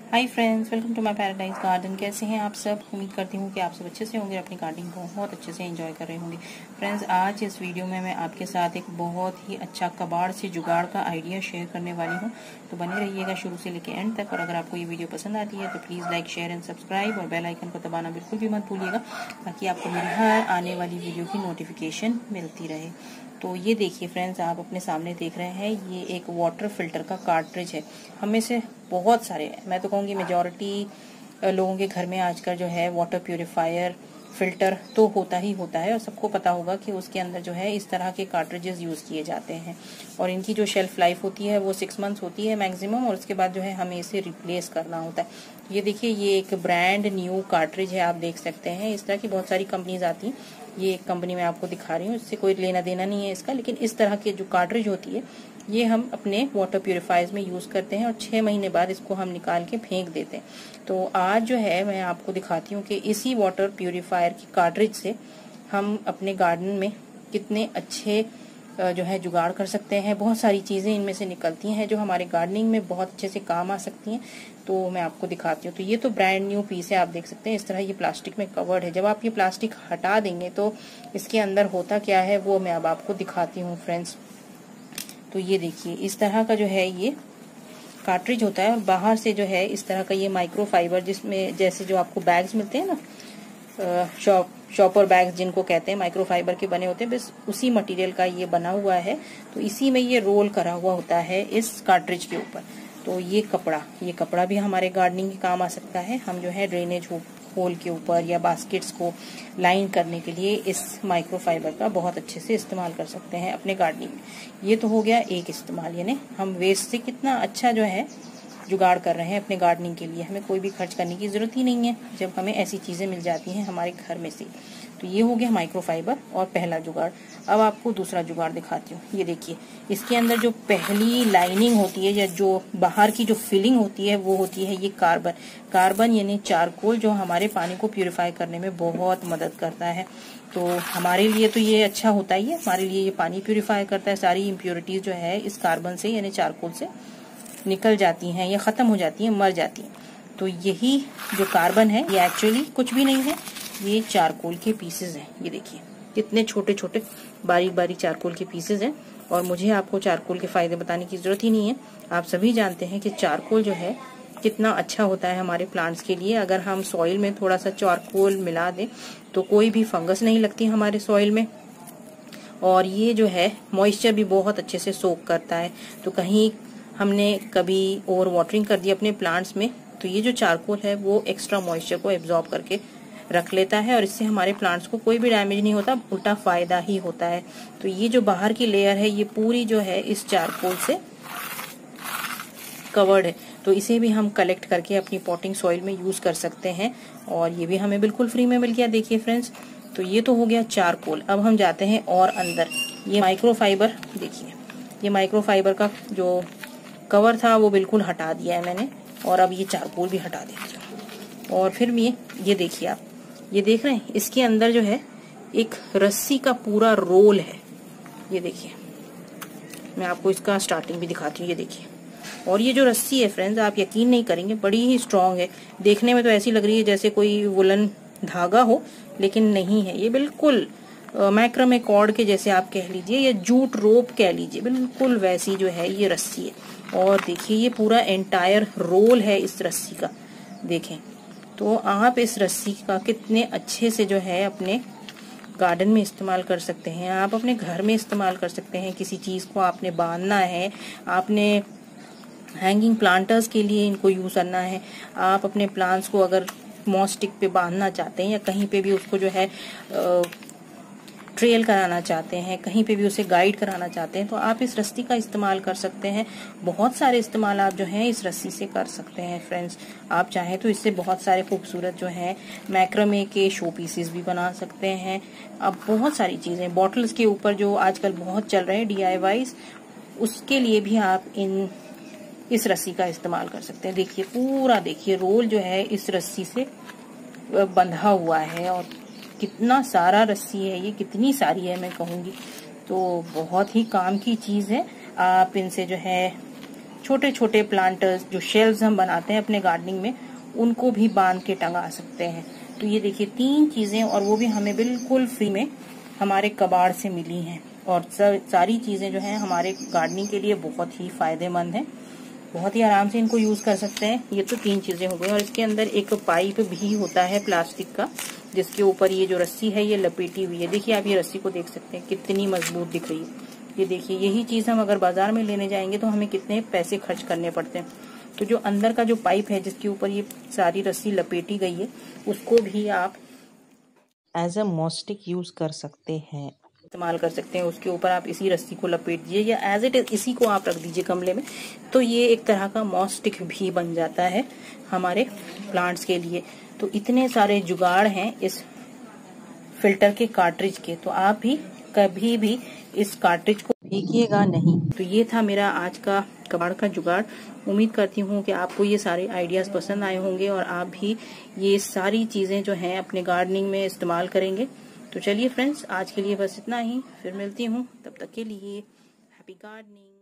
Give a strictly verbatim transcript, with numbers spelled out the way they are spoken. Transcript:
Hi friends, welcome to my paradise garden. कैसे हैं आप सब? उम्मीद करती हूँ कि आप सब अच्छे से होंगे, अपनी गार्डनिंग को बहुत अच्छे से एंजॉय कर रहे होंगे। फ्रेंड्स, आज इस वीडियो में मैं आपके साथ एक बहुत ही अच्छा कबाड़ से जुगाड़ का आइडिया शेयर करने वाली हूँ, तो बने रहिएगा शुरू से लेकर एंड तक। और अगर आपको ये वीडियो पसंद आती है तो please like, share and subscribe और बेल आइकन को दबाना बिल्कुल भी मत भूलिएगा, ताकि आपको मेरी हर आने वाली वीडियो की नोटिफिकेशन मिलती रहे। तो ये देखिए फ्रेंड्स, आप अपने सामने देख रहे हैं, ये एक वाटर फिल्टर का कार्ट्रिज है। हमें से बहुत सारे, मैं तो कहूँगी मेजॉरिटी लोगों के घर में आजकल जो है वाटर प्यूरिफायर फिल्टर तो होता ही होता है, और सबको पता होगा कि उसके अंदर जो है इस तरह के कार्ट्रिजेस यूज़ किए जाते हैं। और इनकी जो शेल्फ लाइफ होती है वो सिक्स मंथ्स होती है मैक्सिमम, और उसके बाद जो है हमें इसे रिप्लेस करना होता है। ये देखिए, ये एक ब्रांड न्यू कार्ट्रिज है, आप देख सकते हैं। इस तरह की बहुत सारी कंपनीज आती हैं, ये एक कंपनी मैं आपको दिखा रही हूँ, इससे कोई लेना देना नहीं है इसका, लेकिन इस तरह की जो कार्ट्रिज होती है ये हम अपने वाटर प्यूरिफायर्स में यूज़ करते हैं, और छः महीने बाद इसको हम निकाल के फेंक देते हैं। तो आज जो है मैं आपको दिखाती हूँ कि इसी वाटर प्यूरिफायर की कार्ट्रिज से हम अपने गार्डन में कितने अच्छे जो है जुगाड़ कर सकते हैं। बहुत सारी चीज़ें इनमें से निकलती हैं जो हमारे गार्डनिंग में बहुत अच्छे से काम आ सकती हैं, तो मैं आपको दिखाती हूँ। तो ये तो ब्रांड न्यू पीस है, आप देख सकते हैं। इस तरह ये प्लास्टिक में कवर्ड है। जब आप ये प्लास्टिक हटा देंगे तो इसके अंदर होता क्या है वो मैं अब आपको दिखाती हूँ फ्रेंड्स। तो ये देखिए, इस तरह का जो है ये कार्ट्रिज होता है, और बाहर से जो है इस तरह का ये माइक्रो फाइबर, जिसमें जैसे जो आपको बैग्स मिलते हैं ना, शॉप शॉपर बैग्स जिनको कहते हैं, माइक्रो फाइबर के बने होते हैं, बस उसी मटेरियल का ये बना हुआ है। तो इसी में ये रोल करा हुआ होता है इस कार्ट्रिज के ऊपर। तो ये कपड़ा ये कपड़ा भी हमारे गार्डनिंग के काम आ सकता है। हम जो है ड्रेनेज होल के ऊपर या बास्केट्स को लाइन करने के लिए इस माइक्रो फाइबर का बहुत अच्छे से इस्तेमाल कर सकते हैं अपने गार्डनिंग में। ये तो हो गया एक इस्तेमाल, यानी हम वेस्ट से कितना अच्छा जो है जुगाड़ कर रहे हैं अपने गार्डनिंग के लिए। हमें कोई भी खर्च करने की ज़रूरत ही नहीं है जब हमें ऐसी चीज़ें मिल जाती हैं हमारे घर में से। तो ये हो गया माइक्रो फाइबर और पहला जुगाड़। अब आपको दूसरा जुगाड़ दिखाती हूँ। ये देखिए, इसके अंदर जो पहली लाइनिंग होती है या जो बाहर की जो फिलिंग होती है वो होती है ये कार्बन कार्बन यानी चारकोल, जो हमारे पानी को प्यूरिफाई करने में बहुत मदद करता है। तो हमारे लिए तो ये अच्छा होता ही है, हमारे लिए ये पानी प्यूरिफाई करता है। सारी इम्प्योरिटीज जो है इस कार्बन से यानी चारकोल से निकल जाती हैं या ख़त्म हो जाती हैं, मर जाती हैं। तो यही जो कार्बन है ये एक्चुअली कुछ भी नहीं है, ये चारकोल के पीसेज हैं। ये देखिए, कितने छोटे छोटे बारीक बारीक चारकोल के पीसेज हैं। और मुझे आपको चारकोल के फायदे बताने की जरूरत ही नहीं है। आप सभी जानते हैं कि चारकोल जो है कितना अच्छा होता है हमारे प्लांट्स के लिए। अगर हम सॉइल में थोड़ा सा चारकोल मिला दें तो कोई भी फंगस नहीं लगती हमारे सॉइल में, और ये जो है मॉइस्चर भी बहुत अच्छे से सोक करता है। तो कहीं हमने कभी ओवर वाटरिंग कर दी अपने प्लांट्स में, तो ये जो चारकोल है वो एक्स्ट्रा मॉइस्चर को एब्जॉर्ब करके रख लेता है, और इससे हमारे प्लांट्स को कोई भी डैमेज नहीं होता, उल्टा फायदा ही होता है। तो ये जो बाहर की लेयर है ये पूरी जो है इस चारकोल से कवर्ड है। तो इसे भी हम कलेक्ट करके अपनी पॉटिंग सॉइल में यूज कर सकते हैं, और ये भी हमें बिल्कुल फ्री में मिल गया। देखिए फ्रेंड्स, तो ये तो हो गया चारकोल। अब हम जाते हैं और अंदर। ये माइक्रो फाइबर देखिए, ये माइक्रो फाइबर का जो कवर था वो बिल्कुल हटा दिया है मैंने, और अब ये चारकोल भी हटा देती हूँ। और फिर ये ये देखिए, आप ये देख रहे हैं, इसके अंदर जो है एक रस्सी का पूरा रोल है। ये देखिए, मैं आपको इसका स्टार्टिंग भी दिखाती हूँ। ये देखिए, और ये जो रस्सी है फ्रेंड्स, आप यकीन नहीं करेंगे, बड़ी ही स्ट्रांग है। देखने में तो ऐसी लग रही है जैसे कोई वुलन धागा हो, लेकिन नहीं है। ये बिल्कुल मैक्रमे कॉर्ड के जैसे आप कह लीजिए, या जूट रोप कह लीजिए, बिल्कुल वैसी जो है ये रस्सी है। और देखिए, ये पूरा एंटायर रोल है इस रस्सी का। देखें, तो आप इस रस्सी का कितने अच्छे से जो है अपने गार्डन में इस्तेमाल कर सकते हैं, आप अपने घर में इस्तेमाल कर सकते हैं। किसी चीज़ को आपने बांधना है, आपने हैंगिंग प्लांटर्स के लिए इनको यूज़ करना है, आप अपने प्लांट्स को अगर मॉस स्टिक पे बांधना चाहते हैं, या कहीं पे भी उसको जो है आ, ट्रेल कराना चाहते हैं, कहीं पे भी उसे गाइड कराना चाहते हैं, तो आप इस रस्सी का इस्तेमाल कर सकते हैं। बहुत सारे इस्तेमाल आप जो हैं इस रस्सी से कर सकते हैं फ्रेंड्स। आप चाहें तो इससे बहुत सारे खूबसूरत जो हैं मैक्रमे के शो पीसेस भी बना सकते हैं। अब बहुत सारी चीज़ें, बॉटल्स के ऊपर जो आजकल बहुत चल रहे हैं डी आई वाईज, उसके लिए भी आप इन इस रस्सी का इस्तेमाल कर सकते हैं। देखिए, पूरा देखिए रोल जो है इस रस्सी से बंधा हुआ है, और कितना सारा रस्सी है ये, कितनी सारी है मैं कहूँगी। तो बहुत ही काम की चीज़ है। आप इनसे जो है छोटे छोटे प्लांटर्स जो शेल्व्स हम बनाते हैं अपने गार्डनिंग में, उनको भी बांध के टंगा सकते हैं। तो ये देखिए तीन चीजें, और वो भी हमें बिल्कुल फ्री में हमारे कबाड़ से मिली हैं। और सारी चीजें जो हैं हमारे गार्डनिंग के लिए बहुत ही फायदेमंद हैं, बहुत ही आराम से इनको यूज कर सकते हैं। ये तो तीन चीजें हो गई। और इसके अंदर एक पाइप भी होता है प्लास्टिक का, जिसके ऊपर ये जो रस्सी है ये लपेटी हुई है। देखिए आप ये रस्सी को देख सकते हैं कितनी मजबूत दिख रही है। ये देखिए, यही चीज हम अगर बाजार में लेने जाएंगे तो हमें कितने पैसे खर्च करने पड़ते हैं। तो जो अंदर का जो पाइप है जिसके ऊपर ये सारी रस्सी लपेटी गई है, उसको भी आप एज अ मॉस्टिक यूज कर सकते हैं, इस्तेमाल कर सकते हैं। उसके ऊपर आप इसी रस्सी को लपेट दीजिए या एज इट इज इसी को आप रख दीजिए गमले में, तो ये एक तरह का मॉस्टिक भी बन जाता है हमारे प्लांट्स के लिए। तो इतने सारे जुगाड़ हैं इस फिल्टर के कार्ट्रिज के, तो आप भी कभी भी इस कार्ट्रिज को फेंकिएगा नहीं। तो ये था मेरा आज का कबाड़ का जुगाड़। उम्मीद करती हूँ कि आपको ये सारे आइडियाज पसंद आए होंगे और आप भी ये सारी चीजें जो हैं अपने गार्डनिंग में इस्तेमाल करेंगे। तो चलिए फ्रेंड्स, आज के लिए बस इतना ही, फिर मिलती हूँ, तब तक के लिए हैप्पी गार्डनिंग।